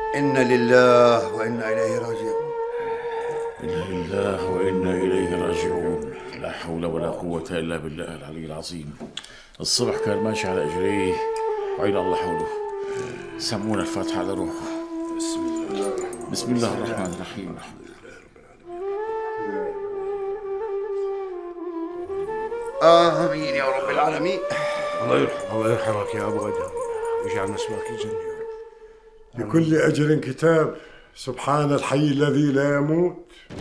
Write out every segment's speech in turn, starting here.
إنا لله وإنا إليه راجعون. إنا لله وإنا إليه راجعون. لا حول ولا قوة إلا بالله العلي العظيم. الصبح كان ماشي على إجريه وعين الله حوله. سمونا الفاتحة على روحه. بسم الله الرحمن الرحيم. آمين يا رب العالمين. الله يرحمك يا أبو أدهم ويجعل مسواك الجنة يا رب. لكل أجل كتاب. سبحان الحي الذي لا يموت.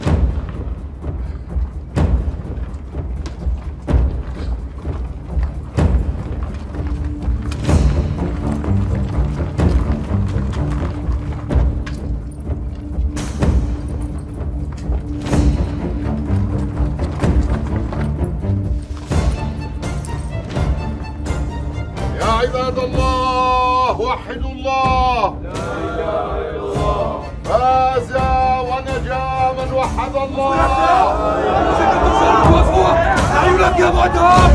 عباد الله وحدوا الله. لا اله الا الله. فاز ونجا من وحد الله. عيونك يا ابو ادهم.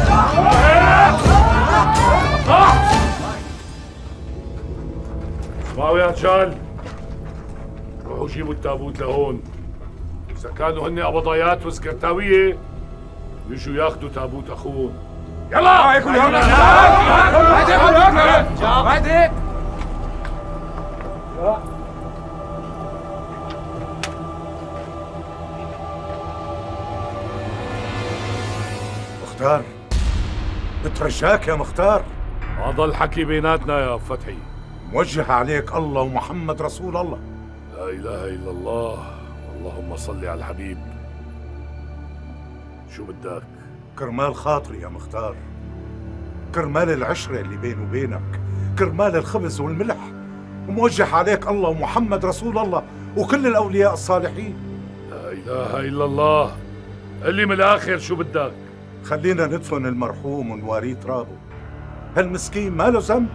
اسمعوا يا رجال، روحوا جيبوا التابوت لهون. اذا كانوا هن قبضايات وسكرتاويه يجوا ياخذوا تابوت اخوهم. يلا هيك هيك. مختار، بترجاك يا مختار. هذا الحكي بيناتنا يا فتحي. موجه عليك الله ومحمد رسول الله. لا اله الا الله. اللهم صل على الحبيب. شو بدك؟ كرمال خاطري يا مختار، كرمال العشرة اللي بيني وبينك، كرمال الخبز والملح، وموجه عليك الله ومحمد رسول الله وكل الأولياء الصالحين. لا إله إلا الله. اللي من الآخر شو بدك؟ خلينا ندفن المرحوم ونواريه ترابه. هالمسكين ما له ذنب.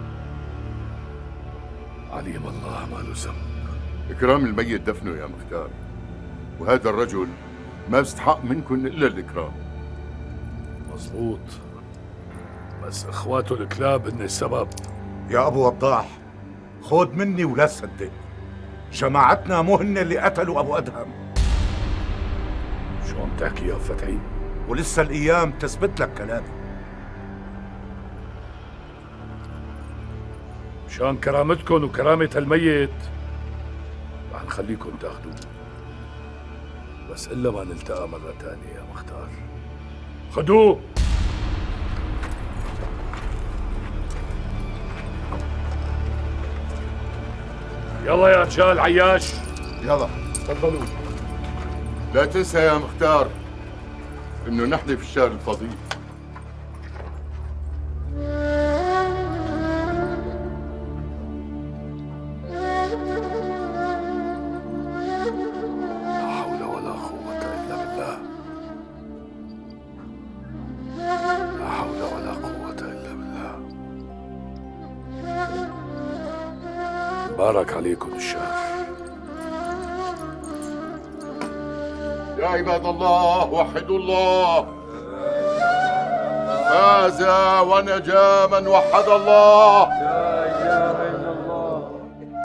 عليم الله ما له ذنب. إكرام الميت دفنه يا مختار، وهذا الرجل ما بيستحق منكم إلا الإكرام. مظبوط، بس إخواته الكلاب هن السبب. يا أبو وضاح، خود مني ولا تصدق، جماعتنا مو هن اللي قتلوا أبو أدهم. شو عم تحكي يا فتحي؟ ولسه الأيام تثبت لك كلامي. مشان كرامتكم وكرامة الميت رح نخليكم تاخذوه، بس إلا ما نلتقى مرة تانية يا مختار. خدوه. يلا يا رجال. عياش يلا تفضلوا. لا تنسى يا مختار إنه نحن في الشهر الفضيل. بارك عليكم الشهر. يا عباد الله وحدوا الله. فاز ونجا من وحد الله.